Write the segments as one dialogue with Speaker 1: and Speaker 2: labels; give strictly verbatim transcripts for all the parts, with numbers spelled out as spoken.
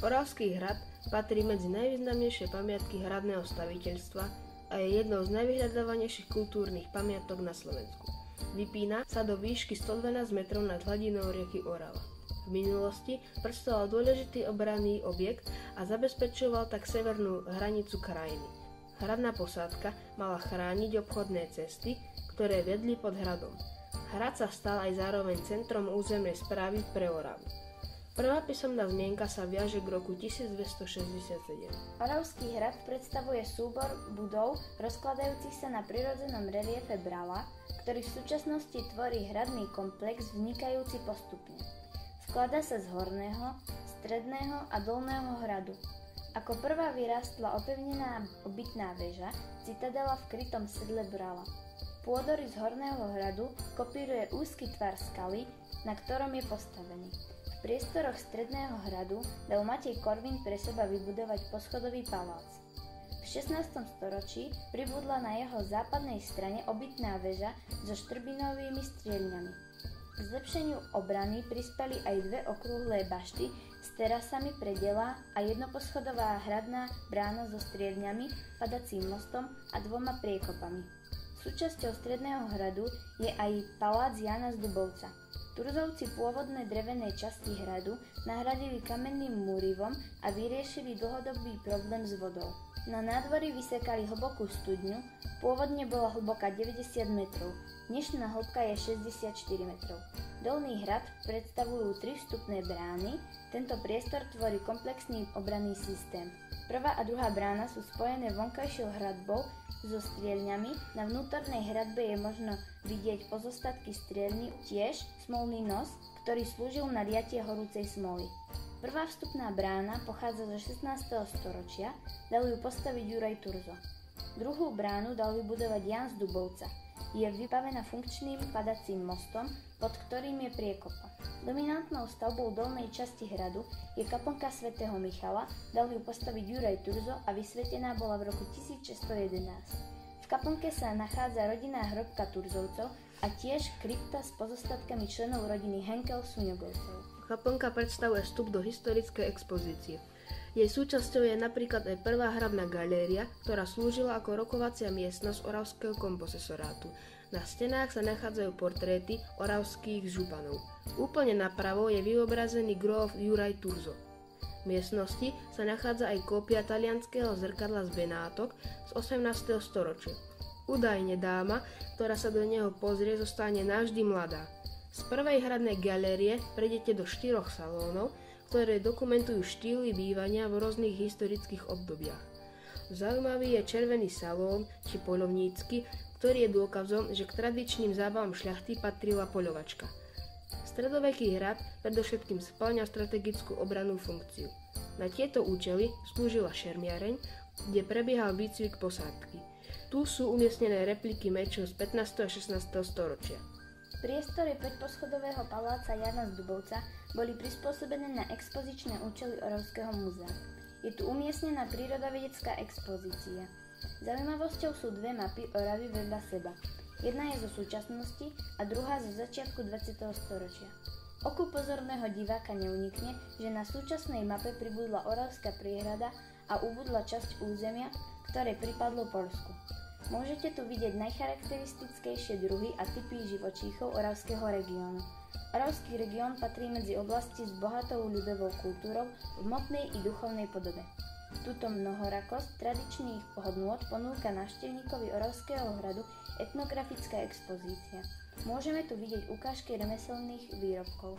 Speaker 1: Oravský hrad patrí medzi najvýznamnejšie pamiatky hradného staviteľstva a je jednou z najvyhľadávanejších kultúrnych pamiatok na Slovensku. Vypína sa do výšky sto dvanásť metrov nad hladinou rieky Orava. V minulosti predstavoval dôležitý obranný objekt a zabezpečoval tak severnú hranicu krajiny. Hradná posádka mala chrániť obchodné cesty, ktoré vedli pod hradom. Hrad sa stal aj zároveň centrom územnej správy pre Oravu. Prvá písomná zmienka sa viaže k roku tisícdvestošesťdesiatsedem.
Speaker 2: Oravský hrad predstavuje súbor budov rozkladajúcich sa na prirodzenom reliefe Brala, ktorý v súčasnosti tvorí hradný komplex vnikajúci postupne. Skladá sa z horného, stredného a dolného hradu. Ako prvá vyrástla opevnená obytná väža, citadela v krytom sedle Brala. Pôdorys horného hradu kopíruje úzky tvar skaly, na ktorom je postavený. V priestoroch stredného hradu dal Matej Korvin pre seba vybudovať poschodový palác. V šestnástom storočí pribudla na jeho západnej strane obytná väža so štrbinovými strieľňami. K zlepšeniu obrany prispeli aj dve okrúhlé bašty s terasami pre delá a jednoposchodová hradná brána so strieľňami, padacím mostom a dvoma priekopami. Súčasťou stredného hradu je aj palác Jána z Dubovca. Turzovci pôvodné drevené časti hradu nahradili kamenným múrivom a vyriešili dlhodobý problém s vodou. Na nádvorí vysekali hlbokú studňu, pôvodne bola hlboká deväťdesiat metrov, dnešná hĺbka je šesťdesiatštyri metrov. Dolný hrad predstavujú tri vstupné brány, tento priestor tvorí komplexný obranný systém. Prvá a druhá brána sú spojené vonkajšou hradbou so strieľňami, na vnútornej hradbe je možno vidieť pozostatky strieľní, tiež smolný nos, ktorý slúžil na liatie horúcej smoly. Prvá vstupná brána pochádza zo šestnásteho storočia, dal ju postaviť Juraj Turzo. Druhú bránu dal vybudovať Ján z Dubovca. Je vybavená funkčným padacím mostom, pod ktorým je priekopa. Dominantnou stavbou dolnej časti hradu je kaplnka svätého Michala, dal ju postaviť Juraj Turzo a vysvetená bola v roku tisícšesťstojedenásť. V kaplnke sa nachádza rodinná hrobka Turzovcov a tiež krypta s pozostatkami členov rodiny Henkel Suňogovcov.
Speaker 1: Kaplnka predstavuje vstup do historickej expozície. Jej súčasťou je napríklad aj prvá hradná galéria, ktorá slúžila ako rokovacia miestnosť Oravského komposesorátu. Na stenách sa nachádzajú portréty oravských županov. Úplne napravo je vyobrazený gróf Juraj Turzo. V miestnosti sa nachádza aj kópia talianskeho zrkadla z Benátok z osemnásteho storočia. Údajne dáma, ktorá sa do neho pozrie, zostane navždy mladá. Z prvej hradnej galérie prejdete do štyroch salónov, ktoré dokumentujú štýly bývania v rôznych historických obdobiach. Zaujímavý je červený salón či poľovnícky, ktorý je dôkazom, že k tradičným zábavom šľachty patrila poľovačka. Stredoveký hrad predovšetkým spĺňa strategickú obrannú funkciu. Na tieto účely slúžila šermiareň, kde prebiehal výcvik posádky. Tu sú umiestnené repliky mečov z pätnásteho a šestnásteho storočia.
Speaker 2: Priestory päťposchodového paláca Jána z Dubovca boli prispôsobené na expozičné účely Oravského múzea. Je tu umiestnená prírodovedecká expozícia. Zaujímavosťou sú dve mapy Oravy vedľa seba. Jedna je zo súčasnosti a druhá zo začiatku dvadsiateho storočia. Oku pozorného diváka neunikne, že na súčasnej mape pribudla Oravská priehrada a ubudla časť územia, ktoré pripadlo Poľsku. Môžete tu vidieť najcharakteristickejšie druhy a typy živočíchov Oravského regiónu. Oravský región patrí medzi oblasti s bohatou ľudovou kultúrou v hmotnej i duchovnej podobe. Túto mnohorakosť tradičných hodnôt ponúka návštevníkovi Oravského hradu etnografická expozícia. Môžeme tu vidieť ukážky remeselných výrobkov.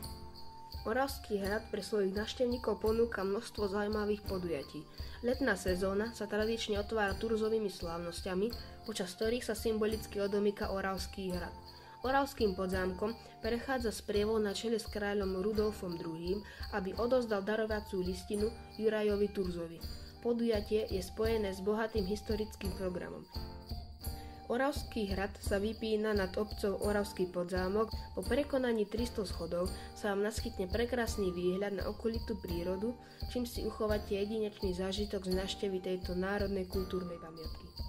Speaker 1: Oravský hrad pre svojich návštevníkov ponúka množstvo zaujímavých podujatí. Letná sezóna sa tradične otvára turzovými slávnosťami, počas ktorých sa symbolicky odomýka Oravský hrad. Oravským podzámkom prechádza sprievod na čele s kráľom Rudolfom druhým, aby odovzdal darovaciu listinu Jurajovi Turzovi. Podujatie je spojené s bohatým historickým programom. Oravský hrad sa vypína nad obcov Oravský podzámok. Po prekonaní tristo schodov sa vám naskytne prekrásny výhľad na okolitú prírodu, čím si uchováte jedinečný zážitok z návštevy tejto národnej kultúrnej pamiatky.